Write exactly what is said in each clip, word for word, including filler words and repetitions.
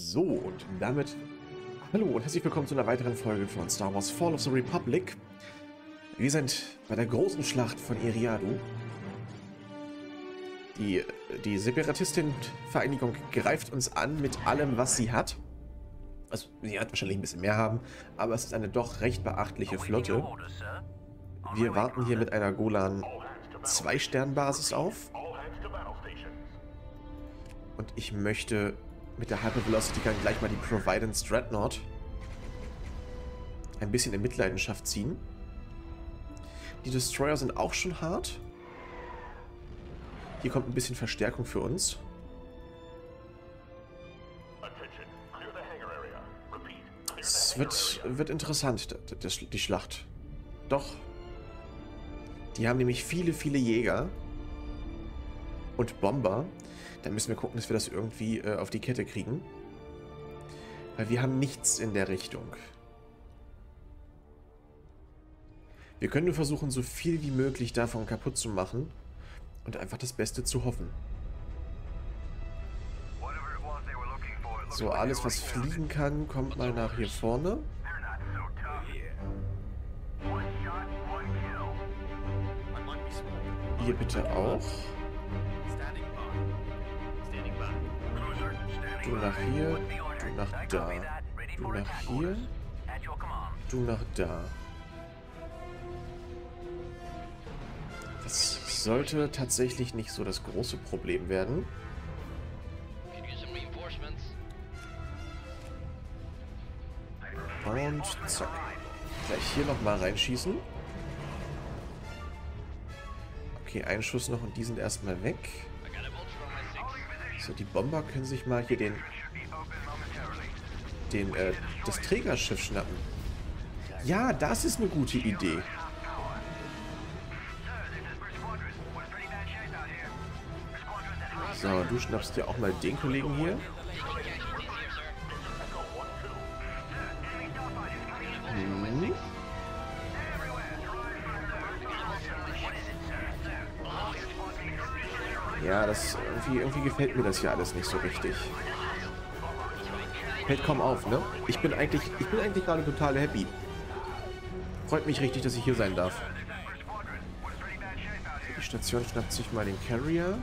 So, und damit hallo und herzlich willkommen zu einer weiteren Folge von Star Wars Fall of the Republic. Wir sind bei der großen Schlacht von Eriadu. Die, die Separatistin-Vereinigung greift uns an mit allem, was sie hat. Also, sie hat wahrscheinlich ein bisschen mehr haben, aber es ist eine doch recht beachtliche Flotte. Wir warten hier mit einer Golan zwei Stern Basis auf. Und ich möchte mit der Hyper Velocity Gun gleich mal die Providence Dreadnought ein bisschen in Mitleidenschaft ziehen. Die Destroyer sind auch schon hart. Hier kommt ein bisschen Verstärkung für uns. Es wird, wird interessant, die Schlacht. Doch. Die haben nämlich viele, viele Jäger und Bomber. Da müssen wir gucken, dass wir das irgendwie äh, auf die Kette kriegen. Weil wir haben nichts in der Richtung. Wir können nur versuchen, so viel wie möglich davon kaputt zu machen und einfach das Beste zu hoffen. So, alles was fliegen kann, kommt mal nach hier vorne. Hier bitte auch. Du nach hier, du nach da, du nach hier, du nach da. Das sollte tatsächlich nicht so das große Problem werden. Und zack. Gleich hier nochmal reinschießen. Okay, ein Schuss noch und die sind erstmal weg. So, die Bomber können sich mal hier den, den äh, das Trägerschiff schnappen. Ja, das ist eine gute Idee. So, du schnappst dir auch mal den Kollegen hier. Hm. Ja, das irgendwie, irgendwie gefällt mir das hier alles nicht so richtig. Fällt kaum auf, ne? Ich bin eigentlich, ich bin eigentlich gerade total happy. Freut mich richtig, dass ich hier sein darf. Die Station schnappt sich mal den Carrier.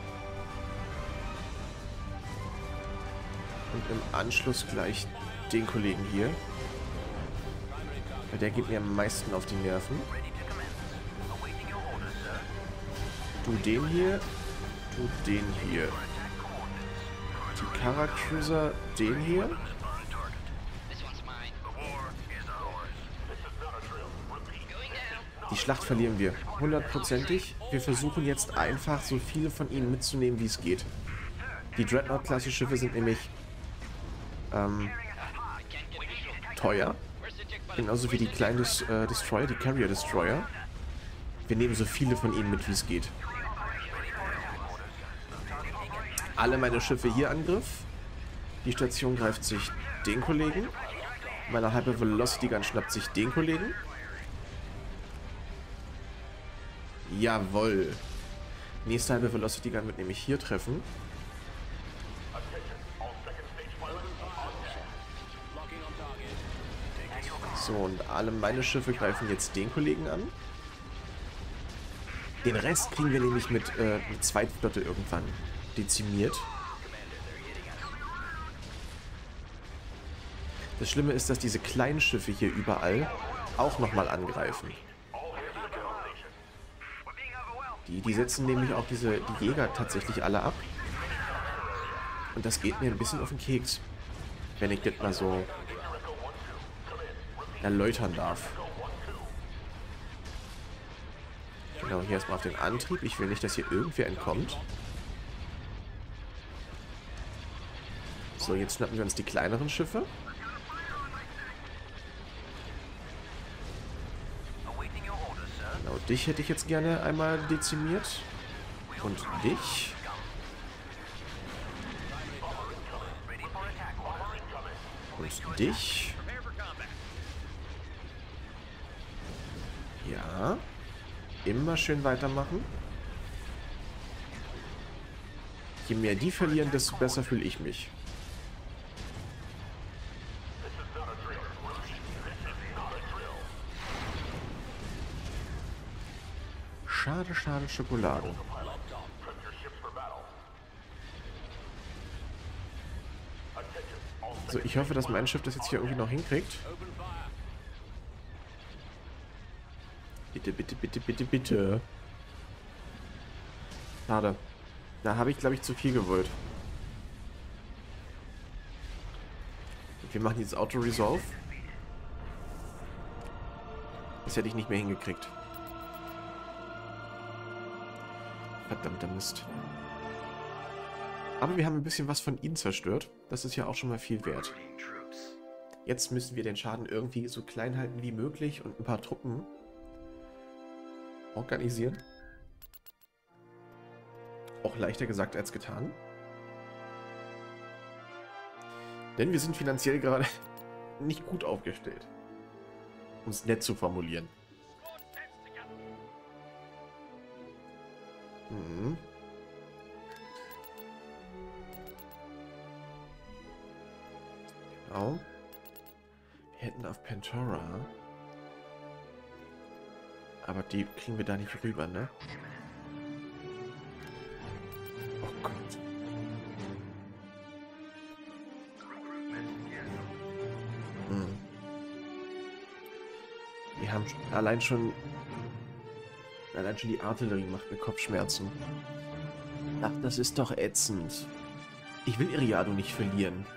Und im Anschluss gleich den Kollegen hier. Weil der geht mir am meisten auf die Nerven. Du den hier. Du den hier. Die Kara Cruiser den hier. Die Schlacht verlieren wir. Hundertprozentig. Wir versuchen jetzt einfach so viele von ihnen mitzunehmen, wie es geht. Die Dreadnought-Klasse-Schiffe sind nämlich ähm, teuer. Genauso wie die kleinen Des äh, Destroyer, die Carrier Destroyer. Wir nehmen so viele von ihnen mit, wie es geht. Alle meine Schiffe hier Angriff. Die Station greift sich den Kollegen. Meine Hyper Velocity Gun schnappt sich den Kollegen. Jawohl. Nächste Hyper Velocity Gun wird nämlich hier treffen. So, und alle meine Schiffe greifen jetzt den Kollegen an. Den Rest kriegen wir nämlich mit äh, mit Zweitflotte irgendwann dezimiert. Das Schlimme ist, dass diese kleinen Schiffe hier überall auch nochmal angreifen. Die, die setzen nämlich auch diese die Jäger tatsächlich alle ab. Und das geht mir ein bisschen auf den Keks, wenn ich das mal so erläutern darf. Genau, hier erstmal auf den Antrieb. Ich will nicht, dass hier irgendwer entkommt. So, jetzt schnappen wir uns die kleineren Schiffe. Genau, dich hätte ich jetzt gerne einmal dezimiert. Und dich. Und dich. Ja. Immer schön weitermachen. Je mehr die verlieren, desto besser fühle ich mich. Schade, schade, Schokolade. So, ich hoffe, dass mein Schiff das jetzt hier irgendwie noch hinkriegt. Bitte, bitte, bitte, bitte, bitte. Schade. Da habe ich, glaube ich, zu viel gewollt. Wir machen jetzt Auto-Resolve. Das hätte ich nicht mehr hingekriegt. Verdammter Mist. Aber wir haben ein bisschen was von ihnen zerstört. Das ist ja auch schon mal viel wert. Jetzt müssen wir den Schaden irgendwie so klein halten wie möglich und ein paar Truppen organisieren. Auch leichter gesagt als getan. Denn wir sind finanziell gerade nicht gut aufgestellt. Um es nett zu formulieren. Mhm. Genau. Wir hätten auf Pantora. Aber die kriegen wir da nicht rüber, ne? Oh Gott. Hm. Wir haben allein schon... Allein schon die Artillerie macht mir Kopfschmerzen. Ach, das ist doch ätzend. Ich will Iriado nicht verlieren.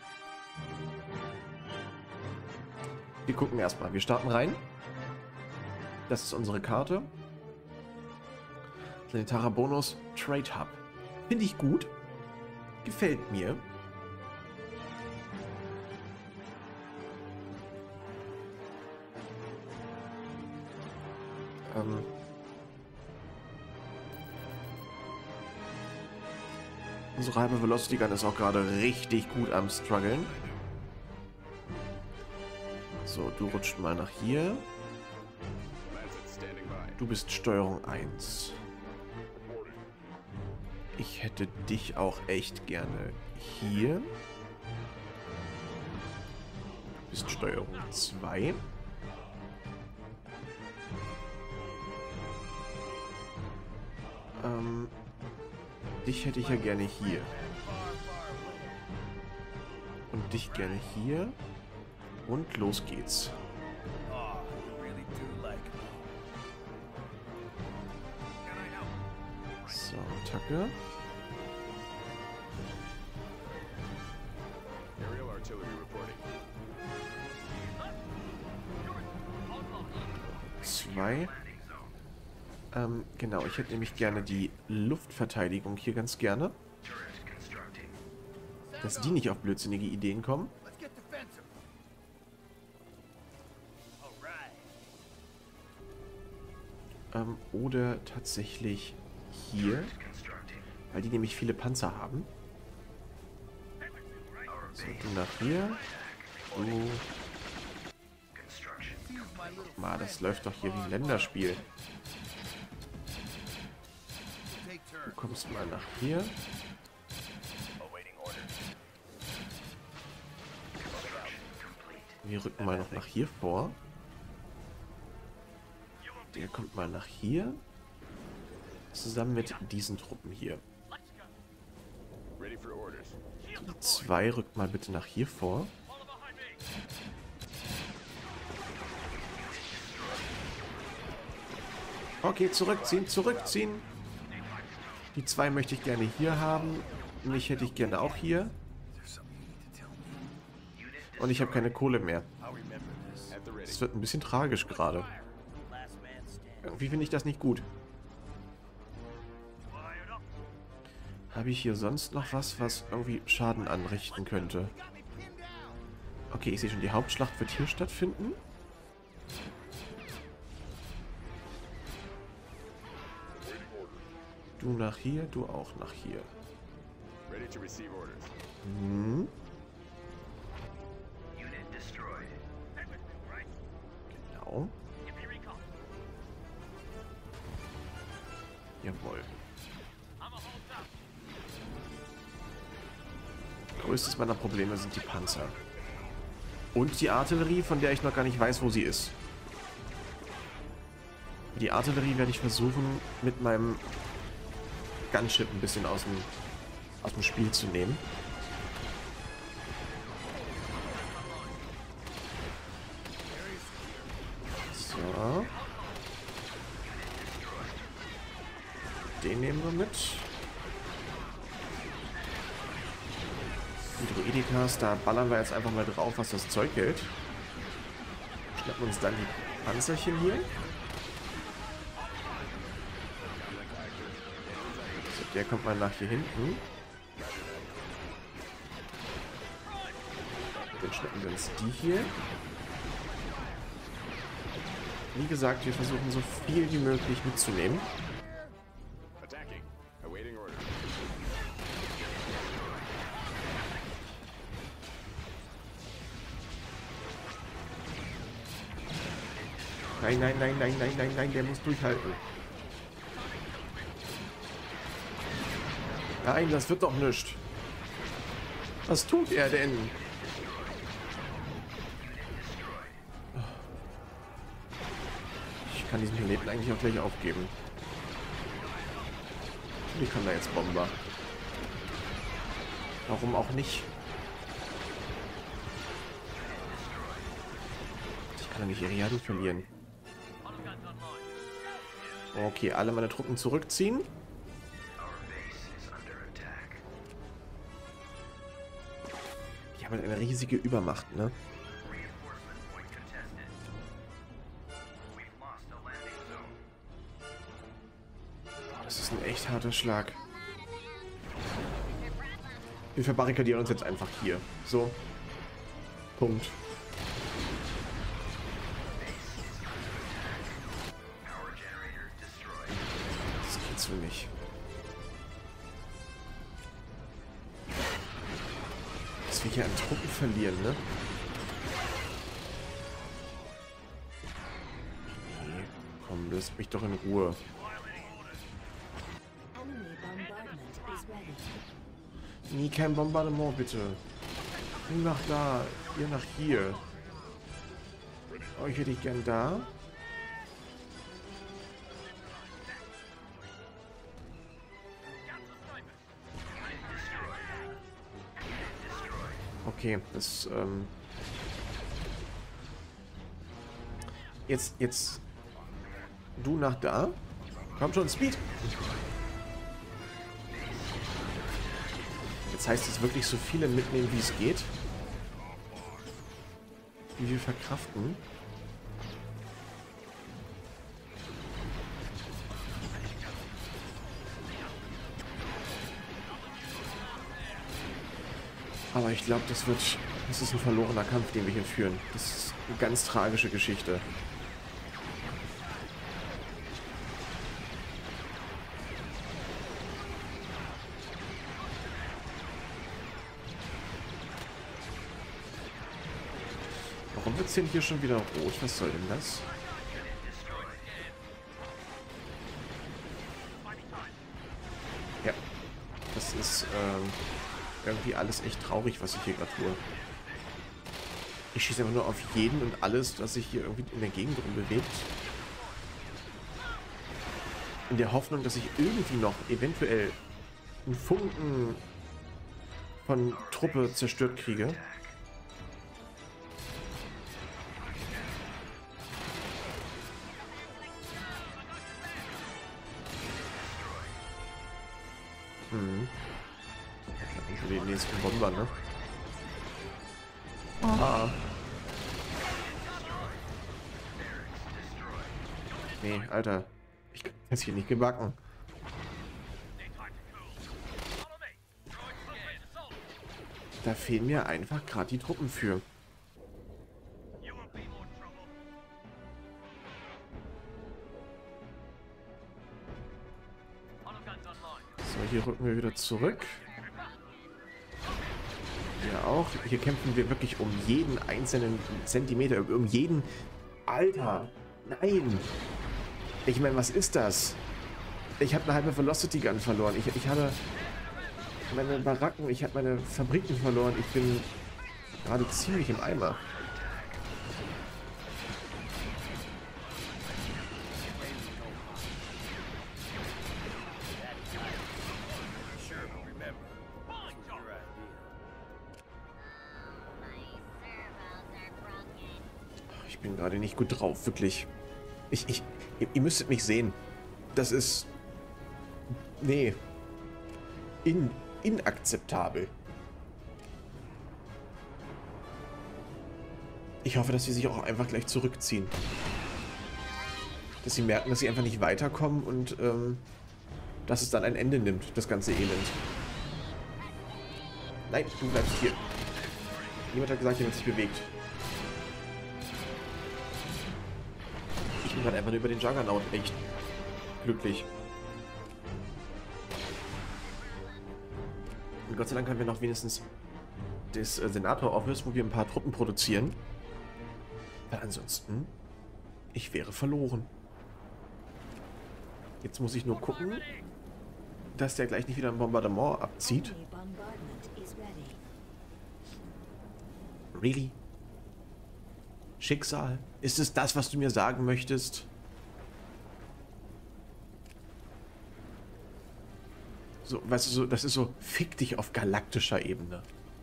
Wir gucken erstmal. Wir starten rein. Das ist unsere Karte. Planetarer Bonus Trade Hub. Finde ich gut. Gefällt mir. Ähm. Unsere halbe Velocity Gun ist auch gerade richtig gut am struggeln. So, du rutscht mal nach hier. Du bist Steuerung eins. Ich hätte dich auch echt gerne hier. Du bist Steuerung zwei. Ähm, dich hätte ich ja gerne hier. Und dich gerne hier. Und los geht's. So, Attacke. Zwei. Ähm, genau, ich hätte nämlich gerne die Luftverteidigung hier ganz gerne. Dass die nicht auf blödsinnige Ideen kommen. Ähm, oder tatsächlich hier. Weil die nämlich viele Panzer haben. So, du nach hier. Du. Mal, das läuft doch hier wie ein Länderspiel. Du kommst mal nach hier. Wir rücken mal noch nach hier vor. Der kommt mal nach hier. Zusammen mit diesen Truppen hier. Die zwei rückt mal bitte nach hier vor. Okay, zurückziehen, zurückziehen. Die zwei möchte ich gerne hier haben. Mich hätte ich gerne auch hier. Und ich habe keine Kohle mehr. Es wird ein bisschen tragisch gerade. Irgendwie finde ich das nicht gut. Habe ich hier sonst noch was, was irgendwie Schaden anrichten könnte? Okay, ich sehe schon, die Hauptschlacht wird hier stattfinden. Du nach hier, du auch nach hier. Hm. Genau. Jawohl. Größtes meiner Probleme sind die Panzer. Und die Artillerie, von der ich noch gar nicht weiß, wo sie ist. Die Artillerie werde ich versuchen, mit meinem Gunship ein bisschen aus dem, aus dem Spiel zu nehmen. So. Den nehmen wir mit. Die Druidikas, da ballern wir jetzt einfach mal drauf, was das Zeug hält. Schnappen uns dann die Panzerchen hier. So, der kommt mal nach hier hinten. Dann schnappen wir uns die hier. Wie gesagt, wir versuchen so viel wie möglich mitzunehmen. Nein, nein, nein, nein, nein, nein, nein, der muss durchhalten. Nein, das wird doch nichts. Was tut er denn? Ich kann diesen Planeten eigentlich auch gleich aufgeben. Ich kann da jetzt Bomber. Warum auch nicht? Ich kann ja nicht Iriadu verlieren. Okay, alle meine Truppen zurückziehen. Die haben halt eine riesige Übermacht, ne? Das ist ein echt harter Schlag. Wir verbarrikadieren uns jetzt einfach hier. So. Punkt. Für mich. Dass wir hier an Truppen verlieren, ne? Nee, komm, lass mich doch in Ruhe. Nie kein Bombardement, bitte. Nie nach da, ihr nach hier. Euch hätte ich gern da. Okay, das, ähm... Jetzt, jetzt... Du nach da? Komm schon, Speed! Jetzt heißt es wirklich so viele mitnehmen, wie es geht. Wie wir verkraften. Aber ich glaube, das wird... Das ist ein verlorener Kampf, den wir hier führen. Das ist eine ganz tragische Geschichte. Warum wird es denn hier schon wieder rot? Was soll denn das? Ja. Das ist, ähm... irgendwie alles echt traurig, was ich hier gerade tue. Ich schieße einfach nur auf jeden und alles, was sich hier irgendwie in der Gegend rum bewegt. In der Hoffnung, dass ich irgendwie noch eventuell einen Funken von Truppe zerstört kriege. Hm. Für die nächsten Bomber, ne? Ah. Nee, Alter. Ich kann das hier nicht gebacken. Da fehlen mir einfach gerade die Truppen für. So, hier rücken wir wieder zurück. Ja auch. Hier kämpfen wir wirklich um jeden einzelnen Zentimeter, um jeden... Alter! Nein! Ich meine, was ist das? Ich habe eine halbe Velocity Gun verloren. Ich, ich habe meine Baracken, ich habe meine Fabriken verloren. Ich bin gerade ziemlich im Eimer. Ich bin gerade nicht gut drauf, wirklich. Ich, ich, ihr, ihr müsstet mich sehen. Das ist... Nee. In, inakzeptabel. Ich hoffe, dass sie sich auch einfach gleich zurückziehen. Dass sie merken, dass sie einfach nicht weiterkommen und ähm, dass es dann ein Ende nimmt, das ganze Elend. Nein, du bleibst hier. Niemand hat gesagt, er wird sich bewegt. Ich bin gerade einfach nur über den Juggernaut echt glücklich. Und Gott sei Dank haben wir noch wenigstens das äh, Senator-Office, wo wir ein paar Truppen produzieren. Weil ansonsten, ich wäre verloren. Jetzt muss ich nur gucken, dass der gleich nicht wieder ein Bombardement abzieht. Really? Schicksal? Ist es das, was du mir sagen möchtest? So, weißt du, so, das ist so, fick dich auf galaktischer Ebene.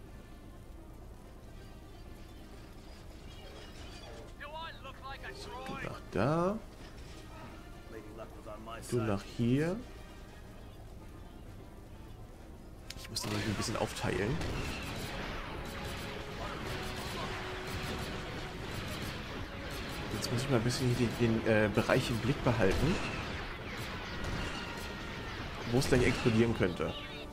So, du nach da. Du nach hier. Ich muss den irgendwie ein bisschen aufteilen. Jetzt muss ich mal ein bisschen den, den äh, Bereich im Blick behalten, wo es gleich explodieren könnte.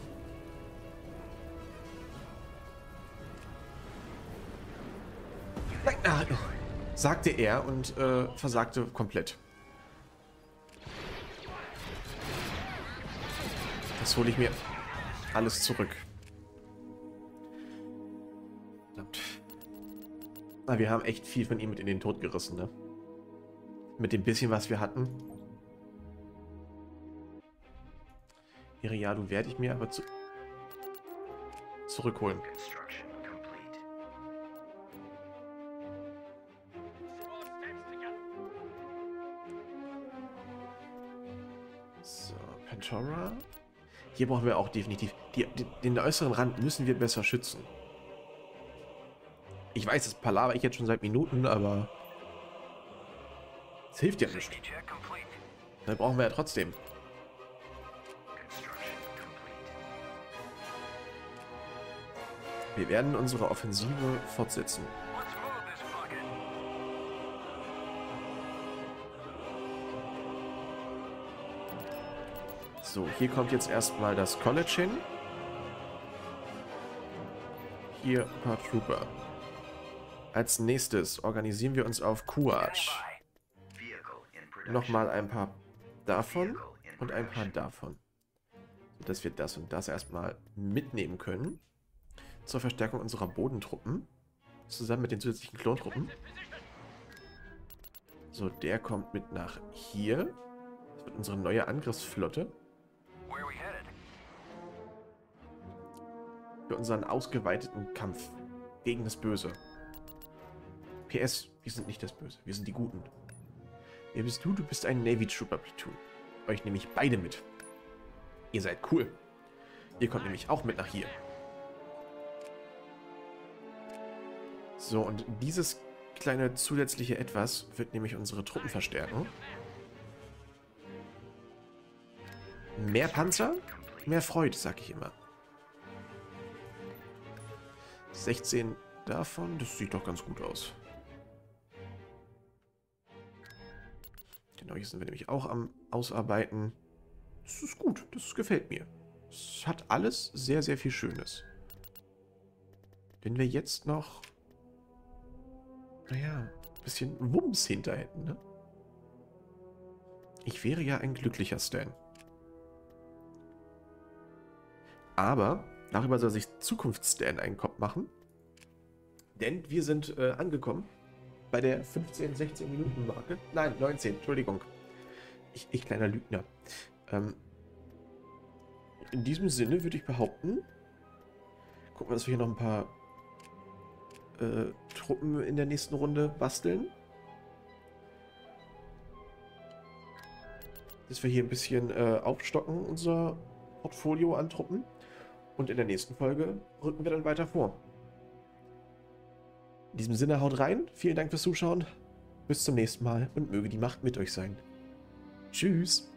Nein, ah, sagte er und äh, versagte komplett. Das hole ich mir alles zurück. Verdammt. Na, wir haben echt viel von ihm mit in den Tod gerissen, ne? Mit dem bisschen, was wir hatten. Ja, du werde ich mir aber zu zurückholen. So, Pantora. Hier brauchen wir auch definitiv... Die, die, den äußeren Rand müssen wir besser schützen. Ich weiß, das palaver ich jetzt schon seit Minuten, aber... Es hilft ja nicht. Dann brauchen wir ja trotzdem. Wir werden unsere Offensive fortsetzen. So, hier kommt jetzt erstmal das College hin. Hier ein paar Trooper. Als nächstes organisieren wir uns auf Kuach. Nochmal ein paar davon und ein paar davon. Sodass wir das und das erstmal mitnehmen können. Zur Verstärkung unserer Bodentruppen. Zusammen mit den zusätzlichen Klontruppen. So, der kommt mit nach hier. Das wird unsere neue Angriffsflotte. Für unseren ausgeweiteten Kampf gegen das Böse. P S, wir sind nicht das Böse, wir sind die Guten. Wer bist du? Du bist ein Navy Trooper Platoon. Euch nehme ich beide mit. Ihr seid cool. Ihr kommt nämlich auch mit nach hier. So, und dieses kleine zusätzliche Etwas wird nämlich unsere Truppen verstärken. Mehr Panzer, mehr Freude, sag ich immer. sechzehn davon, das sieht doch ganz gut aus. Genau, hier sind wir nämlich auch am Ausarbeiten. Das ist gut, das gefällt mir. Es hat alles sehr, sehr viel Schönes. Wenn wir jetzt noch, naja, ein bisschen Wumms hinter hätten, ne? Ich wäre ja ein glücklicher Stan. Aber darüber soll sich Zukunftsstan einen Kopf machen. Denn wir sind äh, angekommen bei der fünfzehn, sechzehn Minuten Marke. Nein, neunzehn, Entschuldigung. Ich, ich kleiner Lügner. Ähm, in diesem Sinne würde ich behaupten, gucken wir, dass wir hier noch ein paar äh, Truppen in der nächsten Runde basteln. Dass wir hier ein bisschen äh, aufstocken, unser Portfolio an Truppen. Und in der nächsten Folge rücken wir dann weiter vor. In diesem Sinne, haut rein. Vielen Dank fürs Zuschauen. Bis zum nächsten Mal und möge die Macht mit euch sein. Tschüss.